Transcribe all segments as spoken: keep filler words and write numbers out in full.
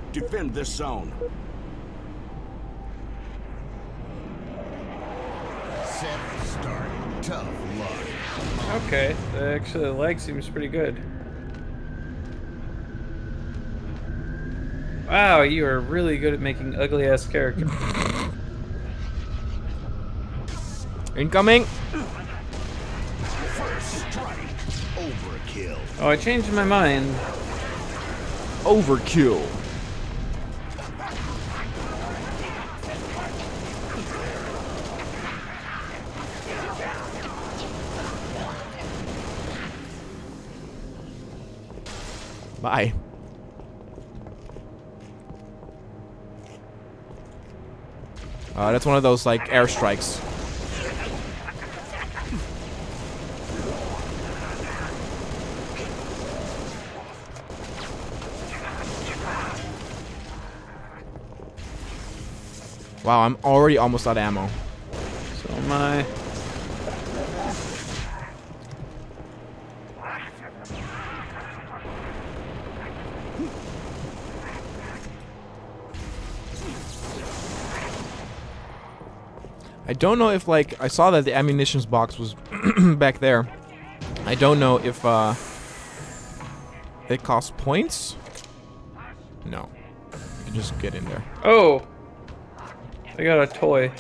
Defend this zone. Set, start, tough luck. Okay, actually the leg seems pretty good. Wow, you are really good at making ugly ass characters. Incoming. First strike. Overkill. Oh, I changed my mind. Overkill. Bye. Uh, that's one of those like airstrikes. Wow, I'm already almost out of ammo. So am I. I don't know if, like, I saw that the ammunitions box was back there. I don't know if, uh, it costs points? No. You can just get in there. Oh! I got a toy.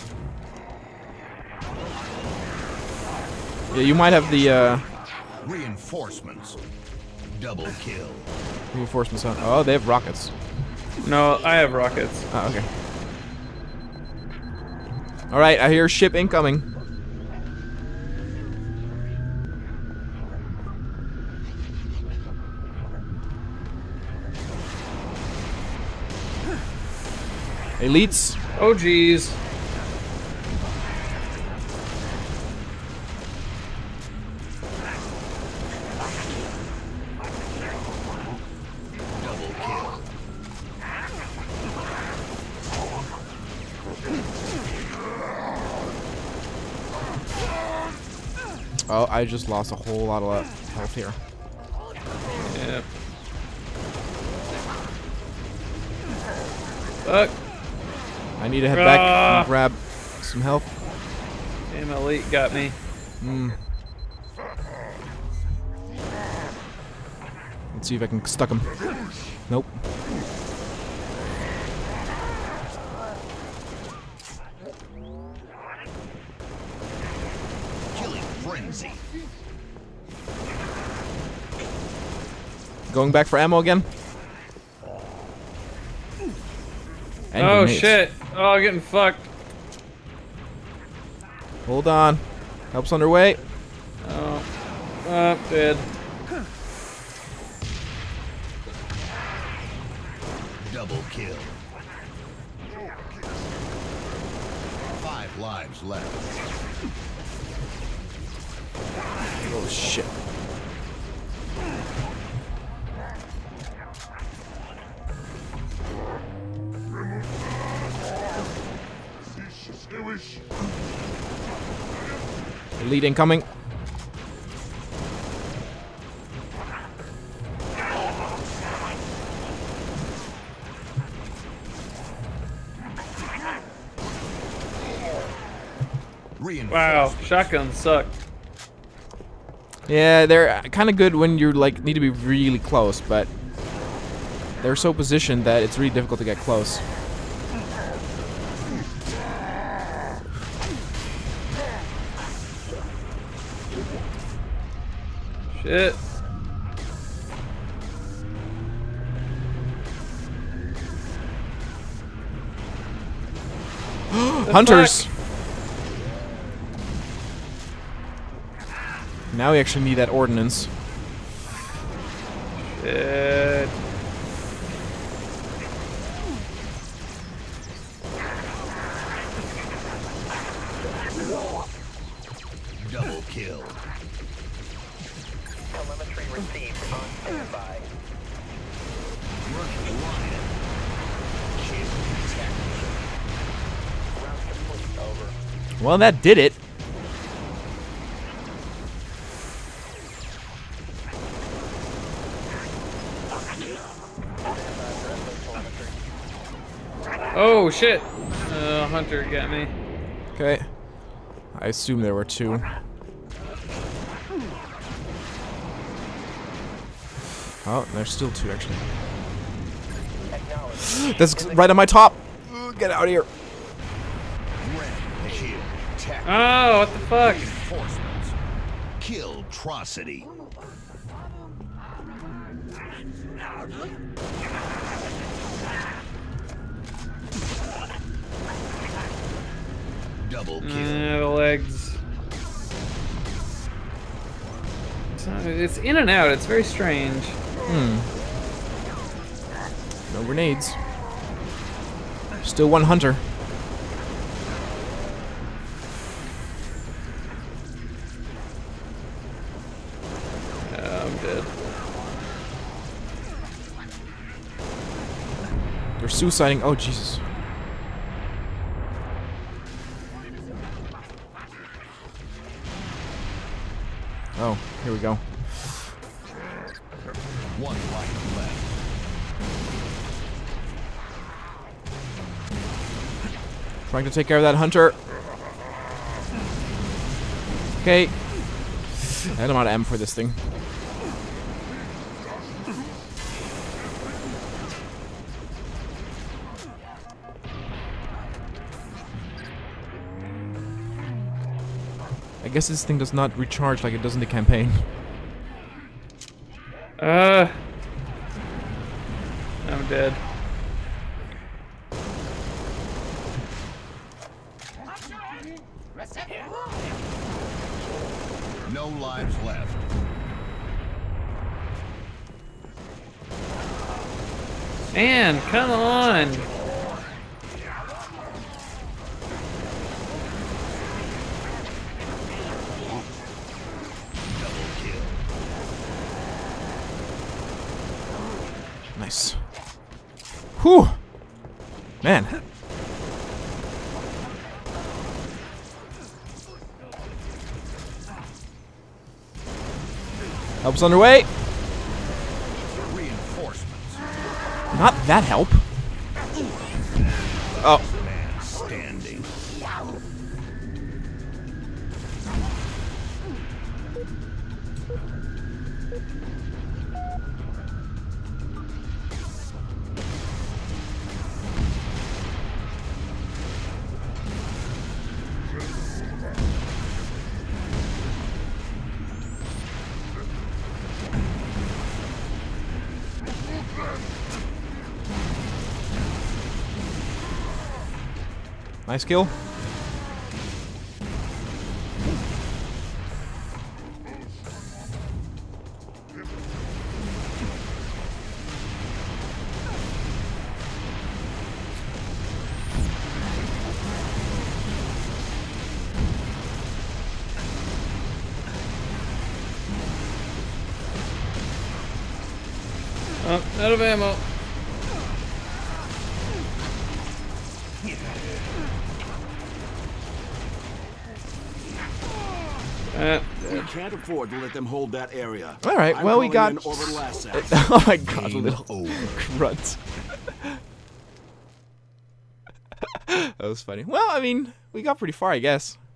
Yeah, you might have the, uh... Reinforcements. Double kill. reinforcements on. Oh, they have rockets. No, I have rockets. Oh, okay. Alright, I hear ship incoming. Elites. Oh, geez. Double kill. Oh, I just lost a whole lot of health here. Yep. Fuck. I need to head back Ah. and grab some health. Damn, elite got me. Hmm. Let's see if I can stuck him. Nope. Killing frenzy. Going back for ammo again. And Oh, grenades. shit. Oh, I'm getting fucked. Hold on. Help's underway. Oh. Oh, dead. Double kill. Five lives left. Oh shit. Elite incoming. Wow, shotguns suck. Yeah, they're kind of good when you like need to be really close, but they're so positioned that it's really difficult to get close. Shit. Hunters! Now we actually need that ordnance. Shit. Double kill. Telemetry received on standby. Russian Lion. Chip tactic. Round complete. Over. Well, that did it. Oh shit! Uh, Hunter got me. Okay. I assume there were two. Oh, there's still two actually. That's right on my top. Ooh, get out of here. Kill tactic. Oh, what the fuck? Reinforcements. Kill atrocity. Double kill. Uh, the legs. It's, not, it's in and out. It's very strange. Hmm. No grenades. Still one hunter. Uh, I'm dead. They're suiciding. Oh, Jesus. Oh, here we go. One life left. Trying to take care of that hunter. Okay. I don't know how to aim for this thing. I guess this thing does not recharge like it does in the campaign. Uh, I'm dead. No lives left. Man, come on! Double kill. Nice. Whew! Man. Help's underway. Reinforcements. Not that help. Oh. Man standing. Nice kill. Oh, out of ammo. Uh, We can't afford to let them hold that area. All right. I'm Well, we calling got. in orbital assets. Oh my God! Game Little over. grunt. That was funny. Well, I mean, we got pretty far, I guess.